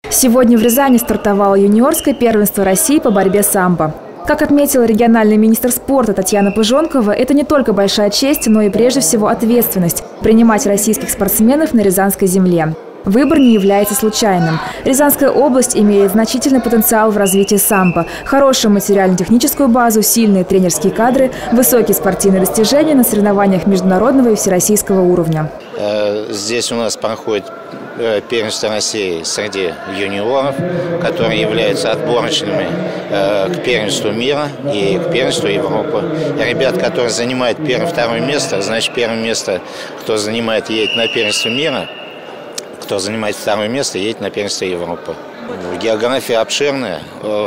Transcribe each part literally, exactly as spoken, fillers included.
Сегодня в Рязани стартовало юниорское первенство России по борьбе самбо. Как отметила региональный министр спорта Татьяна Пыжонкова, это не только большая честь, но и прежде всего ответственность – принимать российских спортсменов на Рязанской земле. Выбор не является случайным. Рязанская область имеет значительный потенциал в развитии самбо, хорошую материально-техническую базу, сильные тренерские кадры, высокие спортивные достижения на соревнованиях международного и всероссийского уровня. Здесь у нас проходит первенство России среди юниоров, которые являются отборочными к первенству мира и к первенству Европы. Ребят, которые занимают первое-второе место, значит, первое место, кто занимает, едет на первенство мира. Кто занимает второе место, едет на первенство Европы. География обширная,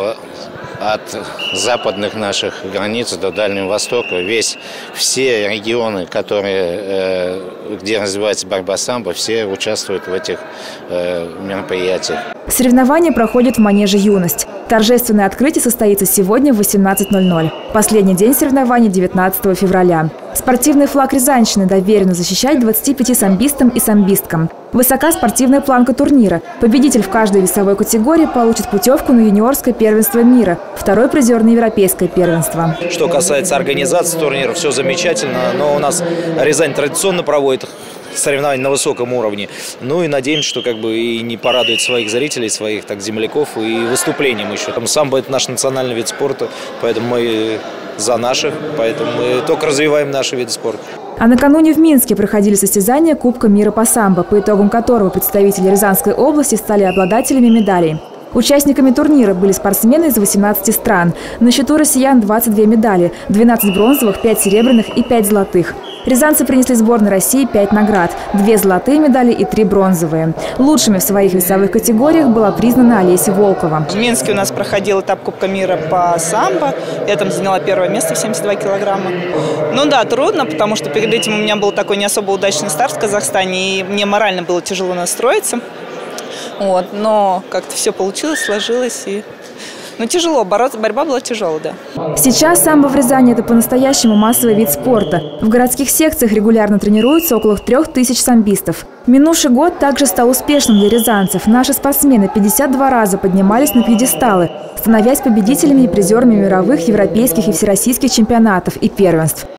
от западных наших границ до Дальнего Востока. Весь, все регионы, которые, где развивается борьба самбо, все участвуют в этих мероприятиях. Соревнования проходят в манеже «Юность». Торжественное открытие состоится сегодня в восемнадцать ноль ноль. Последний день соревнований – девятнадцатого февраля. Спортивный флаг Рязанщины доверено защищать двадцати пяти самбистам и самбисткам. Высока спортивная планка турнира. Победитель в каждой весовой категории получит путевку на юниорское первенство мира, второй призер на европейское первенство. Что касается организации турнира, все замечательно, но у нас Рязань традиционно проводит соревнования на высоком уровне. Ну и надеемся, что как бы и не порадует своих зрителей, своих так земляков и выступлением еще. Там самбо – это наш национальный вид спорта, поэтому мы за наших, поэтому мы только развиваем наши виды спорта. А накануне в Минске проходили состязания Кубка мира по самбо, по итогам которого представители Рязанской области стали обладателями медалей. Участниками турнира были спортсмены из восемнадцати стран. На счету россиян двадцать две медали, двенадцать бронзовых, пять серебряных и пять золотых. Рязанцы принесли сборной России пять наград, две золотые медали и три бронзовые. Лучшими в своих весовых категориях была признана Олеся Волкова. В Минске у нас проходил этап Кубка мира по самбо. Я там заняла первое место в семьдесят два килограмма. Ну да, трудно, потому что перед этим у меня был такой не особо удачный старт в Казахстане, и мне морально было тяжело настроиться. Вот, но как-то все получилось, сложилось. И... Ну, тяжело, бороться, борьба была тяжелая, да. Сейчас самбо в Рязани – это по-настоящему массовый вид спорта. В городских секциях регулярно тренируются около трех тысяч самбистов. Минувший год также стал успешным для рязанцев. Наши спортсмены пятьдесят два раза поднимались на пьедесталы, становясь победителями и призерами мировых, европейских и всероссийских чемпионатов и первенств.